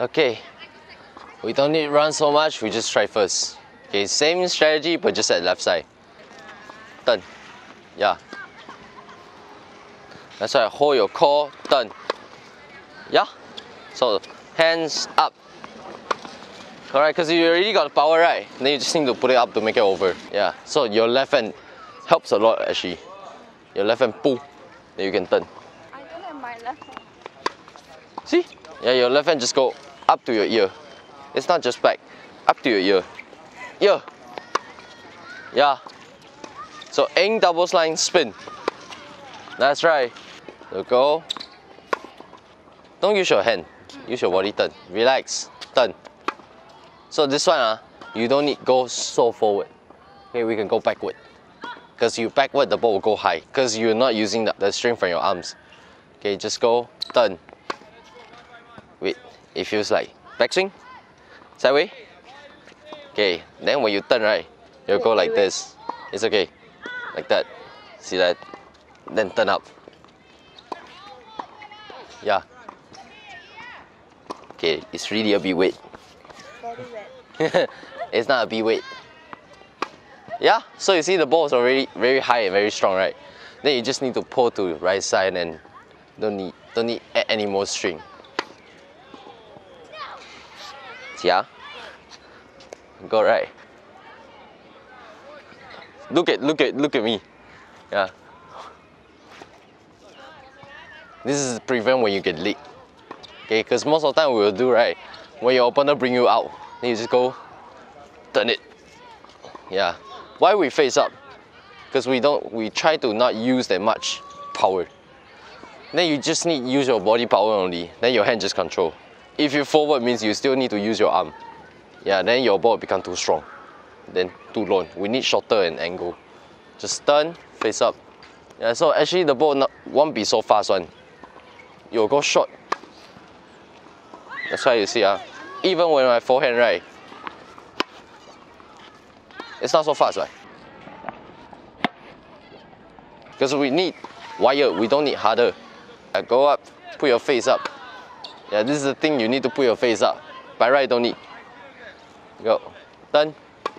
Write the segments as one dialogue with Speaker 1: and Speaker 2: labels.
Speaker 1: Okay, we don't need to run so much, we just try first. Okay, same strategy but just at left side. Turn. Yeah. That's why hold your core, turn. Yeah. So hands up. Correct, because you already got the power, right? Then you just need to put it up to make it over. Yeah. So your left hand helps a lot actually. Your left hand pull, then you can turn.
Speaker 2: I don't have my left hand.
Speaker 1: See? Yeah, your left hand just go up to your ear. It's not just back. Up to your ear. Ear. Yeah. So aim double line, spin. That's right. So go. Don't use your hand. Use your body, turn. Relax. Turn. So this one, you don't need go so forward. Okay, we can go backward. Because you backward, the ball will go high. Because you're not using the strength from your arms. Okay, just go, turn. Wait, it feels like backswing. Sideway. Okay, then when you turn, right, you'll go like this. It's okay. Like that. See that? Then turn up. Yeah. Okay, it's really a bit weight.
Speaker 2: Very wet.
Speaker 1: It's not a big weight. Yeah, so you see the ball is already very high and very strong, right? Then you just need to pull to the right side and don't need any more string. Yeah. Go right. Look at me. Yeah. This is prevent when you get leaked. Okay, because most of the time we will do, right, when your opponent bring you out, then you just go turn it. Yeah. Why we face up? Because we try to not use that much power. Then you just need to use your body power only. Then your hand just control. If you forward means you still need to use your arm. Yeah, then your ball become too strong. Then too long. We need shorter and angle. Just turn, face up. Yeah, so actually the ball won't be so fast one. You'll go short. That's why you see, even when my forehand, right, it's not so fast, right? Because we need wire, we don't need harder. Go up, put your face up. Yeah, this is the thing, you need to put your face up. By right, don't need. Go, turn.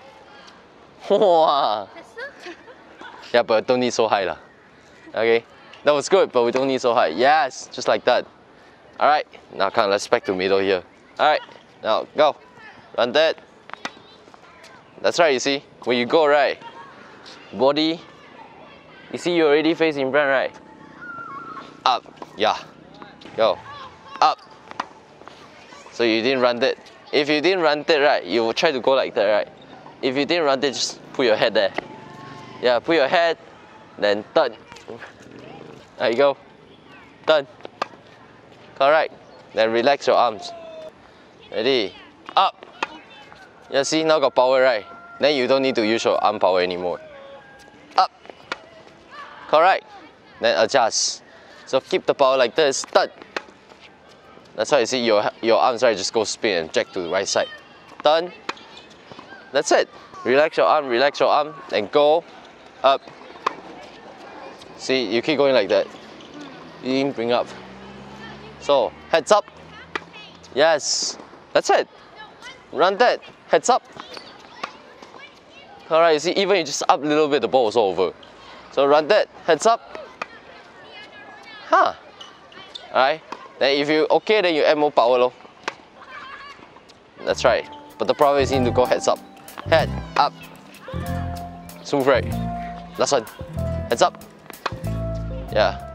Speaker 1: Wow. Yeah, but don't need so high lah. Okay, that was good, but we don't need so high. Yes, just like that. All right, now come, let's back to middle here. All right, now go, run that. That's right, you see, when you go right, body, you see you already face in front, right? Up, yeah, go, up. So you didn't run that. If you didn't run that, right, you will try to go like that, right? If you didn't run that, just put your head there. Yeah, put your head, then turn. There you go, turn. Correct, then relax your arms. Ready, up. Yeah, see, now got power, right? Then you don't need to use your arm power anymore. Up. Correct. Then adjust. So keep the power like this. Turn. That's why you see your arms, right, just go spin and jack to the right side. Turn. That's it. Relax your arm, and go up. See, you keep going like that. You didn't bring up. So, heads up. Yes. That's it. Run that. Heads up. Alright, you see, even you just up a little bit, the ball is over. So run that, heads up. Huh. Alright. Then if you okay, then you add more power low. That's right. But the problem is you need to go heads up. Head up. Smooth right. Last one. Heads up. Yeah.